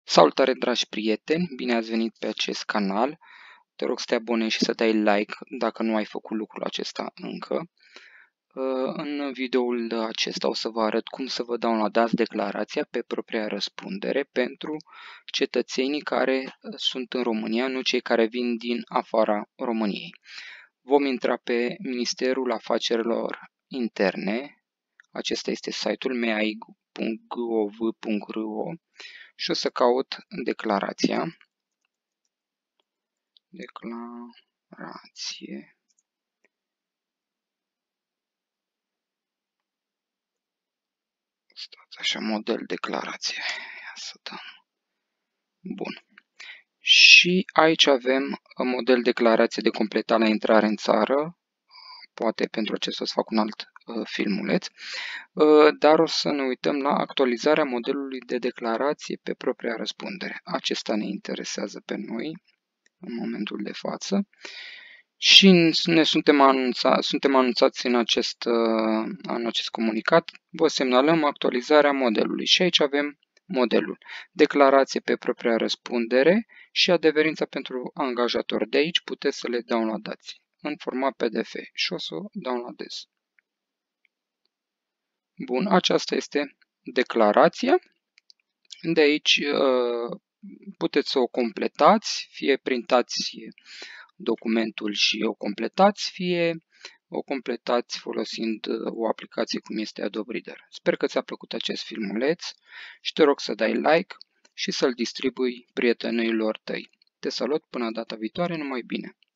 Salutare, dragi prieteni! Bine ați venit pe acest canal. Te rog să te abonezi și să dai like dacă nu ai făcut lucrul acesta încă. În videoul acesta o să vă arăt cum să vă downloadați declarația pe propria răspundere pentru cetățenii care sunt în România, nu cei care vin din afara României. Vom intra pe Ministerul Afacerilor Interne. Acesta este site-ul mai.gov.ro și o să caut declarație. Stați așa, model declarație. Ia să dăm. Bun. Și aici avem model declarație de completat la intrare în țară. Poate pentru acesta o să fac un alt filmuleț. Dar o să ne uităm la actualizarea modelului de declarație pe propria răspundere. Acesta ne interesează pe noi în momentul de față. Și suntem anunțați în acest comunicat. Vă semnalăm actualizarea modelului. Și aici avem modelul. Declarație pe propria răspundere și adeverința pentru angajator. De aici puteți să le downloadați în format PDF și o să o downloadez. Bun, aceasta este declarația. De aici puteți să o completați, fie printați documentul și o completați, fie o completați folosind o aplicație cum este Adobe Reader. Sper că ți-a plăcut acest filmuleț și te rog să dai like și să-l distribui prietenilor tăi. Te salut, până data viitoare, numai bine!